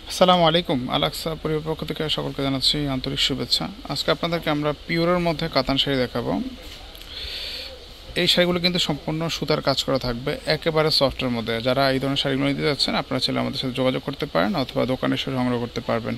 আসসালামু আলাইকুম। আলাক্সা পরিবার পক্ষ থেকে সকলকে জানাচ্ছি আন্তরিক শুভেচ্ছা। আজকে আপনাদেরকে আমরা পিওরের মধ্যে কাতান শাড়ি দেখাবো। এই শাড়িগুলো কিন্তু সম্পূর্ণ সুতার কাজ করা থাকবে, একেবারে সফটের মধ্যে। যারা এই ধরনের শাড়িগুলো নিতে যাচ্ছেন আপনারা চাইলে আমাদের সাথে যোগাযোগ করতে পারেন অথবা দোকানে এসে সংগ্রহ করতে পারবেন।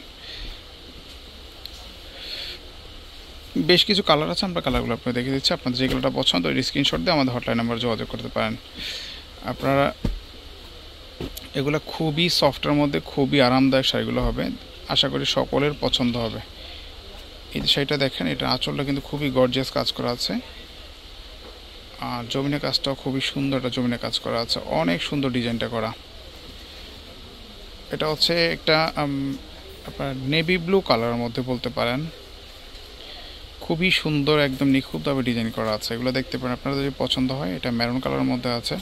বেশ কিছু কালার আছে, আমরা কালারগুলো আপনাকে দেখে দিচ্ছি। আপনাদের যে কালারটা পছন্দ ওই স্ক্রিনশট দিয়ে আমাদের হটলাইন নাম্বার যোগাযোগ করতে পারেন। আপনারা এগুলো খুবই সফটের মধ্যে খুবই আরামদায়ক শাড়িগুলো হবে, আশা করি সকলের পছন্দ হবে। এই যে শাড়িটা দেখেন, এটা আঁচলটা কিন্তু খুবই গর্জিয়াস কাজ করা আছে, আর জমিনের কাজটাও খুবই সুন্দর। একটা জমিনের কাজ করা আছে, অনেক সুন্দর ডিজাইনটা করা। এটা হচ্ছে একটা আপনার নেভি ব্লু কালারের মধ্যে বলতে পারেন, খুবই সুন্দর, একদম নিখুঁতভাবে ডিজাইন করা আছে। এগুলো দেখতে পারেন, আপনাদের যদি পছন্দ হয়। এটা মেরুন কালারের মধ্যে আছে,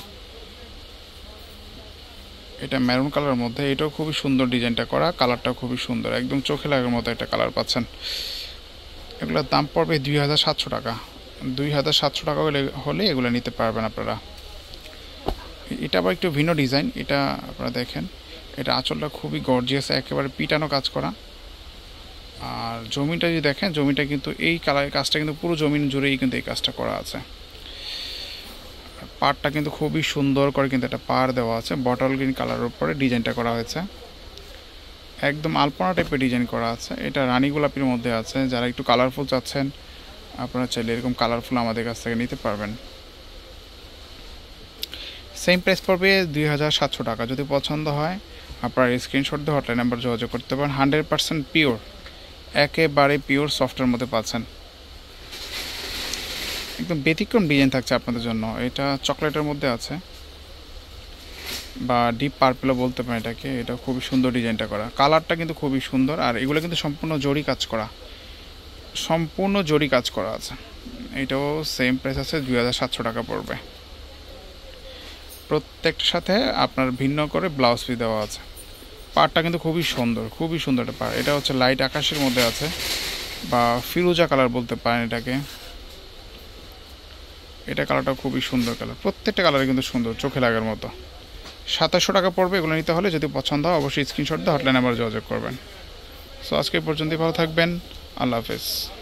এটা মেরুন কালারের মধ্যে, এটাও খুবই সুন্দর ডিজাইনটা করা, কালারটাও খুবই সুন্দর, একদম চোখে লাগার মতো একটা কালার পাচ্ছেন। এগুলোর দাম পড়বে 2700 টাকা। 2700 টাকা হলে এগুলো নিতে পারবেন আপনারা। এটা আবার একটু ভিন্ন ডিজাইন, এটা আপনারা দেখেন, এটা আঁচলটা খুবই গর্জিয়াস, একেবারে পিটানো কাজ করা। আর জমিটা যদি দেখেন, জমিটা কিন্তু এই কালারের কাজটা কিন্তু পুরো জমিন জুড়েই কিন্তু এই কাজটা করা আছে। পাড়টা কিন্তু খুবই সুন্দর করে কিন্তু একটা পাড় দেওয়া আছে, বটল গ্রিন কালারের উপরে ডিজাইনটা করা হয়েছে, একদম আলপনা টাইপের ডিজাইন করা আছে। এটা রানী গোলাপির মধ্যে আছে। যারা একটু কালারফুল চাচ্ছেন আপনারা চাইলে এরকম কালারফুল আমাদের কাছ থেকে নিতে পারবেন। সেম প্রাইস পড়বে 2700 টাকা। যদি পছন্দ হয় আপনার স্ক্রিনশট দিয়ে হটলাইন নাম্বার যোগাযোগ করতে পারেন। 100% পিওর, একেবারে পিওর সফটের মধ্যে পাচ্ছেন। একদম ব্যতিক্রম ডিজাইন থাকছে আপনাদের জন্য। এটা চকলেটের মধ্যে আছে বা ডিপ পার্পেলও বলতে পারেন এটাকে। এটা খুবই সুন্দর ডিজাইনটা করা, কালারটা কিন্তু খুবই সুন্দর। আর এগুলো কিন্তু সম্পূর্ণ জরি কাজ করা, সম্পূর্ণ জরি কাজ করা আছে। এটাও সেম প্রাইস আছে, 2700 টাকা পড়বে। প্রত্যেকটার সাথে আপনার ভিন্ন করে ব্লাউজ পিস দেওয়া আছে। পাড়টা কিন্তু খুবই সুন্দর, খুবই সুন্দর একটা পাড়। এটা হচ্ছে লাইট আকাশের মধ্যে আছে বা ফিরোজা কালার বলতে পারেন এটাকে। এটা কালারটা খুবই সুন্দর কালার, প্রত্যেকটা কালার কিন্তু সুন্দর, চোখে লাগার মতো। 2700 টাকা পড়বে এগুলো নিতে হলে। যদি পছন্দ হয় অবশ্যই স্ক্রিনশট দিয়ে হটলাইন নাম্বার যোগাযোগ করবেন। সো আজকে পর্যন্তই, ভালো থাকবেন, আল্লাহ হাফেজ।